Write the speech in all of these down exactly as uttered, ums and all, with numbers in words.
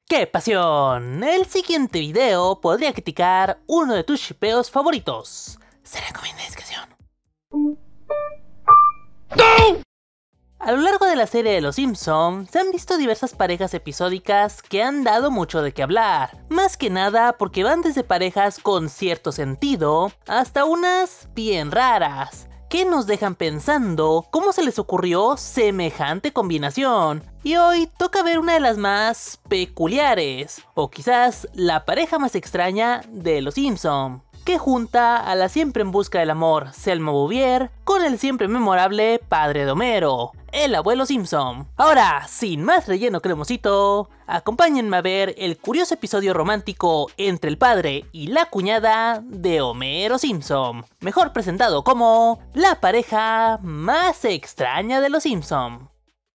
¡Qué pasión! El siguiente video podría criticar uno de tus shippeos favoritos. Se recomienda discreción. ¡No! A lo largo de la serie de Los Simpson, se han visto diversas parejas episódicas que han dado mucho de qué hablar. Más que nada porque van desde parejas con cierto sentido hasta unas bien raras, que nos dejan pensando cómo se les ocurrió semejante combinación. Y hoy toca ver una de las más peculiares, o quizás la pareja más extraña de Los Simpson, que junta a la siempre en busca del amor Selma Bouvier con el siempre memorable padre de Homero, el abuelo Simpson. Ahora, sin más relleno cremosito, acompáñenme a ver el curioso episodio romántico entre el padre y la cuñada de Homero Simpson, mejor presentado como la pareja más extraña de Los Simpson.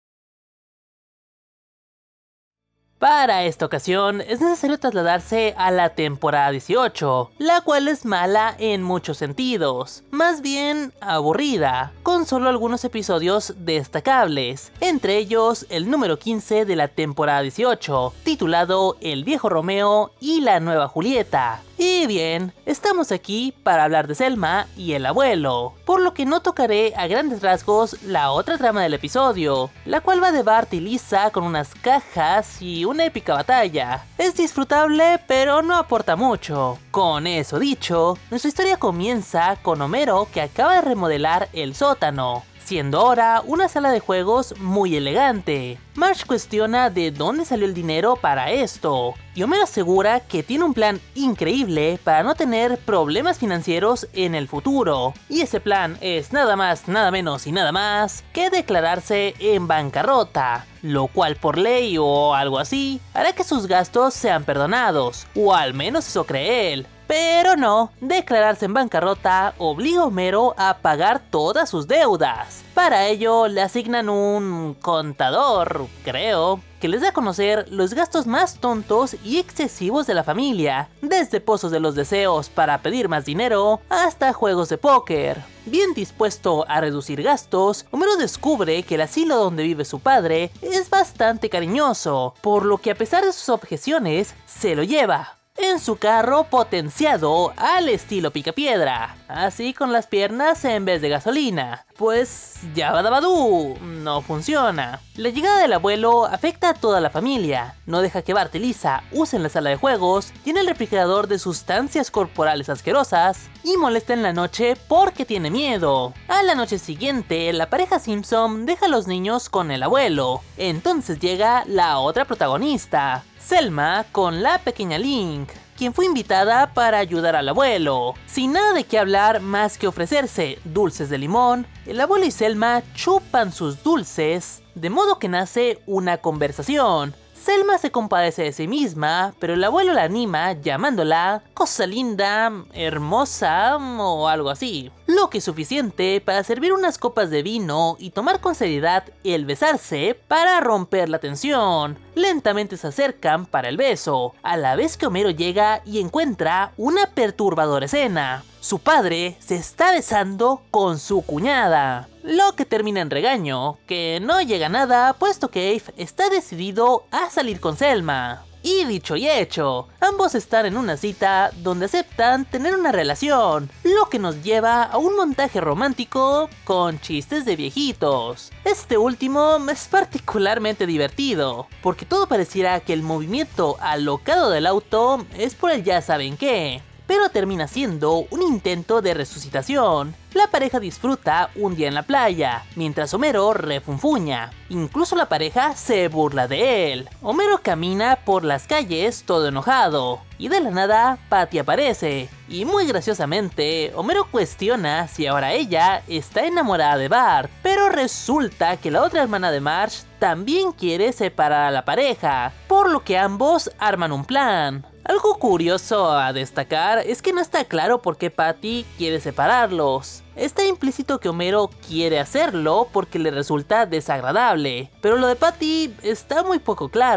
Para esta ocasión es necesario trasladarse a la temporada dieciocho, la cual es mala en muchos sentidos, más bien aburrida, con solo algunos episodios destacables, entre ellos el número quince de la temporada dieciocho, titulado El viejo Romeo y la nueva Julieta. Y bien, estamos aquí para hablar de Selma y el abuelo, por lo que no tocaré a grandes rasgos la otra trama del episodio, la cual va de Bart y Lisa con unas cajas y una épica batalla. Es disfrutable, pero no aporta mucho. Con eso dicho, nuestra historia comienza con Homero, que acaba de remodelar el sótano, siendo ahora una sala de juegos muy elegante. Marge cuestiona de dónde salió el dinero para esto, y Homero asegura que tiene un plan increíble para no tener problemas financieros en el futuro, y ese plan es nada más, nada menos y nada más que declararse en bancarrota, lo cual por ley o algo así hará que sus gastos sean perdonados, o al menos eso cree él. Pero no, declararse en bancarrota obliga a Homero a pagar todas sus deudas. Para ello le asignan un contador, creo, que les da a conocer los gastos más tontos y excesivos de la familia, desde pozos de los deseos para pedir más dinero hasta juegos de póker. Bien dispuesto a reducir gastos, Homero descubre que el asilo donde vive su padre es bastante cariñoso, por lo que a pesar de sus objeciones, se lo lleva en su carro potenciado al estilo Picapiedra, así con las piernas en vez de gasolina. Pues Yabadabadú, no funciona. La llegada del abuelo afecta a toda la familia, no deja que Bart y Lisa usen la sala de juegos, tiene el refrigerador de sustancias corporales asquerosas y molesta en la noche porque tiene miedo. A la noche siguiente, la pareja Simpson deja a los niños con el abuelo, entonces llega la otra protagonista, Selma, con la pequeña Link, quien fue invitada para ayudar al abuelo. Sin nada de qué hablar más que ofrecerse dulces de limón, el abuelo y Selma chupan sus dulces, de modo que nace una conversación. Selma se compadece de sí misma, pero el abuelo la anima llamándola cosa linda, hermosa o algo así. Lo que es suficiente para servir unas copas de vino y tomar con seriedad el besarse para romper la tensión. Lentamente se acercan para el beso, a la vez que Homero llega y encuentra una perturbadora escena. Su padre se está besando con su cuñada, lo que termina en regaño, que no llega a nada puesto que Abe está decidido a salir con Selma. Y dicho y hecho, ambos están en una cita donde aceptan tener una relación, lo que nos lleva a un montaje romántico con chistes de viejitos. Este último es particularmente divertido, porque todo pareciera que el movimiento alocado del auto es por el ya saben qué, pero termina siendo un intento de resucitación. La pareja disfruta un día en la playa, mientras Homero refunfuña. Incluso la pareja se burla de él. Homero camina por las calles todo enojado, y de la nada Patty aparece. Y muy graciosamente, Homero cuestiona si ahora ella está enamorada de Bart, pero resulta que la otra hermana de Marge también quiere separar a la pareja, por lo que ambos arman un plan. Algo curioso a destacar es que no está claro por qué Patty quiere separarlos. Está implícito que Homero quiere hacerlo porque le resulta desagradable, pero lo de Patty está muy poco claro.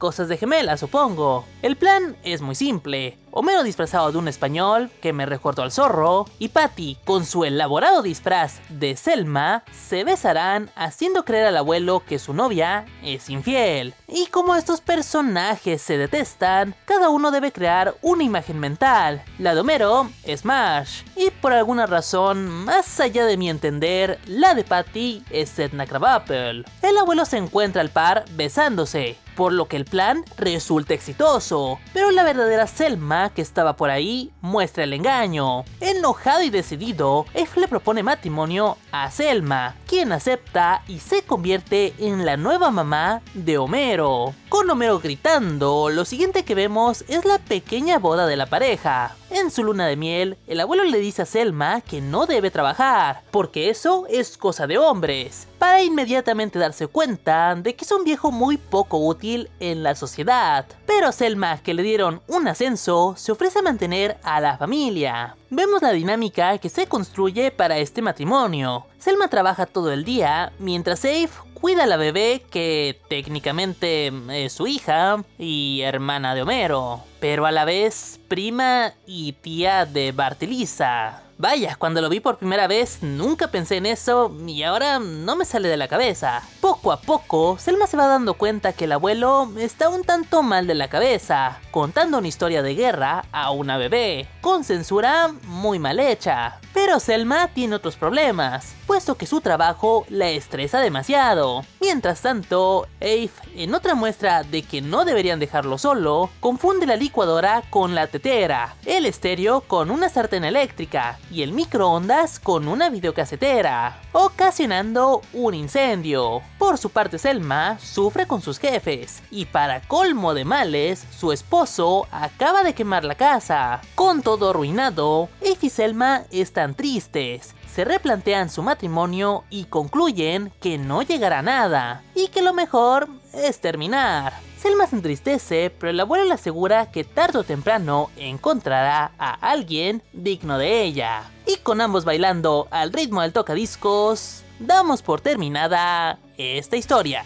cosas de gemelas, supongo. El plan es muy simple. Homero disfrazado de un español, que me recordó al zorro, y Patty, con su elaborado disfraz de Selma, se besarán haciendo creer al abuelo que su novia es infiel. Y como estos personajes se detestan, cada uno debe crear una imagen mental. La de Homero es Marge, y por alguna razón, más allá de mi entender, la de Patty es Edna Krabappel. El abuelo se encuentra al par besándose, por lo que el plan resulta exitoso, pero la verdadera Selma que estaba por ahí muestra el engaño. Enojado y decidido, F le propone matrimonio a Selma, quien acepta y se convierte en la nueva mamá de Homero. Con Homero gritando, lo siguiente que vemos es la pequeña boda de la pareja. En su luna de miel, el abuelo le dice a Selma que no debe trabajar, porque eso es cosa de hombres, para inmediatamente darse cuenta de que es un viejo muy poco útil en la sociedad. Pero Selma, que le dieron un ascenso, se ofrece a mantener a la familia. Vemos la dinámica que se construye para este matrimonio. Selma trabaja todo el día, mientras Abe cuida a la bebé, que técnicamente es su hija y hermana de Homero, pero a la vez prima y tía de Bart y Lisa. Vaya, cuando lo vi por primera vez nunca pensé en eso y ahora no me sale de la cabeza. Poco a poco, Selma se va dando cuenta que el abuelo está un tanto mal de la cabeza, contando una historia de guerra a una bebé, con censura muy mal hecha. Pero Selma tiene otros problemas, puesto que su trabajo la estresa demasiado. Mientras tanto, Abe, en otra muestra de que no deberían dejarlo solo, confunde la licuadora con la tetera, el estéreo con una sartén eléctrica y el microondas con una videocasetera, ocasionando un incendio. Por su parte, Selma sufre con sus jefes, y para colmo de males, su esposo acaba de quemar la casa. Con todo arruinado, Abe y Selma están tristes, se replantean su matrimonio y concluyen que no llegará a nada, y que lo mejor es terminar. Selma se entristece, pero el abuelo le asegura que tarde o temprano encontrará a alguien digno de ella. Y con ambos bailando al ritmo del tocadiscos, damos por terminada esta historia.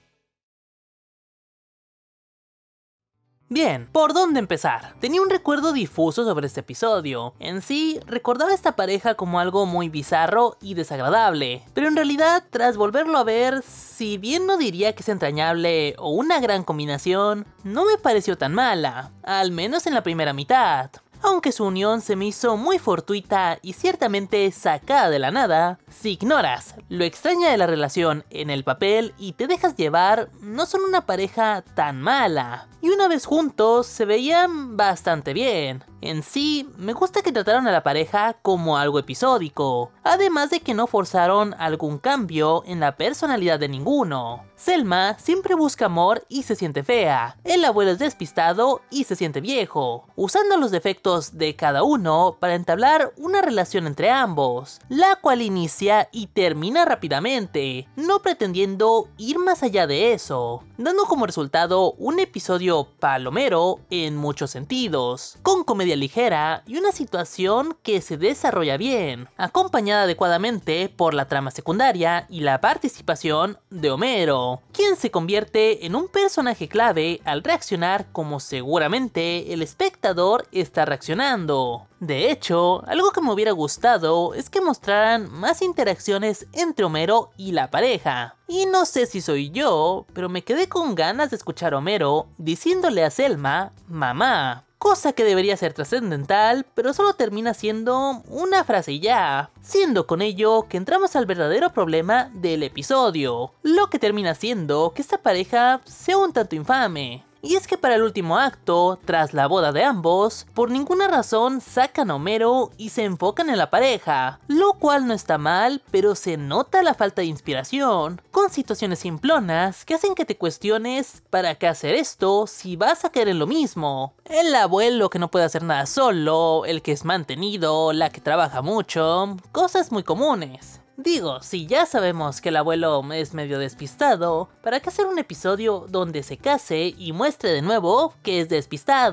Bien, ¿por dónde empezar? Tenía un recuerdo difuso sobre este episodio. En sí, recordaba a esta pareja como algo muy bizarro y desagradable, pero en realidad, tras volverlo a ver, si bien no diría que es entrañable o una gran combinación, no me pareció tan mala, al menos en la primera mitad. Aunque su unión se me hizo muy fortuita y ciertamente sacada de la nada, si ignoras lo extraña de la relación en el papel y te dejas llevar, no son una pareja tan mala. Y una vez juntos se veían bastante bien. En sí, me gusta que trataron a la pareja como algo episódico, además de que no forzaron algún cambio en la personalidad de ninguno. Selma siempre busca amor y se siente fea, el abuelo es despistado y se siente viejo, usando los defectos de cada uno para entablar una relación entre ambos, la cual inicia y termina rápidamente, no pretendiendo ir más allá de eso, dando como resultado un episodio palomero en muchos sentidos, con comedia ligera y una situación que se desarrolla bien, acompañada adecuadamente por la trama secundaria y la participación de Homero, quien se convierte en un personaje clave al reaccionar como seguramente el espectador está reaccionando. De hecho, algo que me hubiera gustado es que mostraran más interacciones entre Homero y la pareja. Y no sé si soy yo, pero me quedé con ganas de escuchar a Homero diciéndole a Selma, mamá. Cosa que debería ser trascendental, pero solo termina siendo una frase y ya, siendo con ello que entramos al verdadero problema del episodio, lo que termina siendo que esta pareja sea un tanto infame. Y es que para el último acto, tras la boda de ambos, por ninguna razón sacan a Homero y se enfocan en la pareja, lo cual no está mal, pero se nota la falta de inspiración, con situaciones simplonas que hacen que te cuestiones ¿para qué hacer esto si vas a caer en lo mismo? El abuelo que no puede hacer nada solo, el que es mantenido, la que trabaja mucho, cosas muy comunes. Digo, si ya sabemos que el abuelo es medio despistado, ¿para qué hacer un episodio donde se case y muestre de nuevo que es despistado?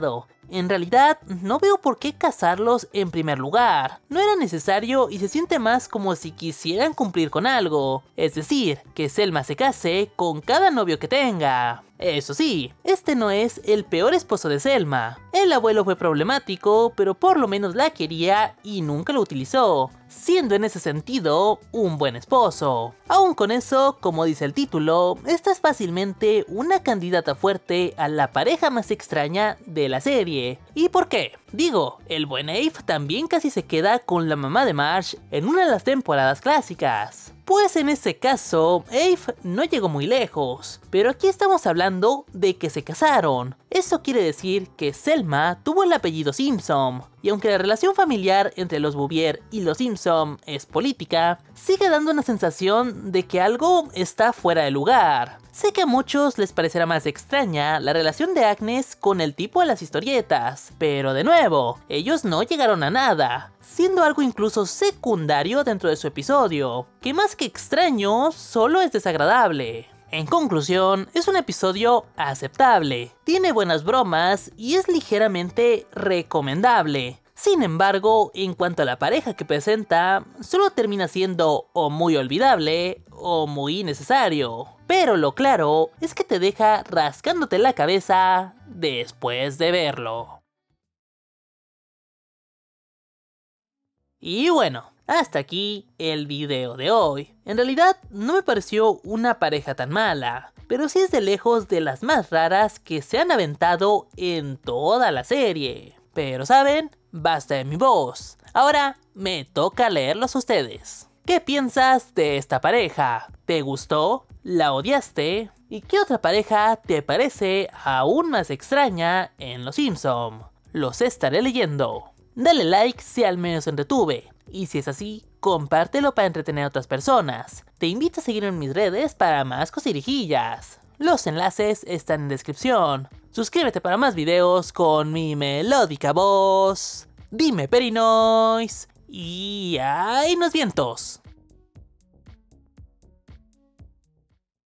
en realidad no veo por qué casarlos en primer lugar. No era necesario y se siente más como si quisieran cumplir con algo, es decir, que Selma se case con cada novio que tenga. Eso sí, este no es el peor esposo de Selma. El abuelo fue problemático, pero por lo menos la quería y nunca lo utilizó, siendo en ese sentido un buen esposo. Aún con eso, como dice el título, esta es fácilmente una candidata fuerte a la pareja más extraña de la serie. ¿Y por qué? Digo, el buen Abe también casi se queda con la mamá de Marge en una de las temporadas clásicas. Pues en ese caso, Abe no llegó muy lejos, pero aquí estamos hablando de que se casaron. Eso quiere decir que Selma tuvo el apellido Simpson, y aunque la relación familiar entre los Bouvier y los Simpson es política, sigue dando una sensación de que algo está fuera de lugar. Sé que a muchos les parecerá más extraña la relación de Agnes con el tipo de las historietas, pero de nuevo, ellos no llegaron a nada, siendo algo incluso secundario dentro de su episodio, que más que extraño, solo es desagradable. En conclusión, es un episodio aceptable, tiene buenas bromas y es ligeramente recomendable. Sin embargo, en cuanto a la pareja que presenta, solo termina siendo o muy olvidable o muy innecesario. Pero lo claro es que te deja rascándote la cabeza después de verlo. Y bueno, hasta aquí el video de hoy. En realidad no me pareció una pareja tan mala, pero sí es de lejos de las más raras que se han aventado en toda la serie. Pero ¿saben? Basta de mi voz. Ahora me toca leerlos a ustedes. ¿Qué piensas de esta pareja? ¿Te gustó? ¿La odiaste? ¿Y qué otra pareja te parece aún más extraña en Los Simpson? Los estaré leyendo. Dale like si al menos entretuve, y si es así, compártelo para entretener a otras personas. Te invito a seguirme en mis redes para más cosirijillas. Los enlaces están en descripción. Suscríbete para más videos con mi melódica voz. Dime Perinois. Y ¡ay, nos vientos!